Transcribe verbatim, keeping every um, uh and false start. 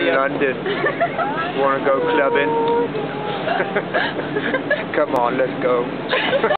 in you. London. Want to go clubbing? Come on, let's go.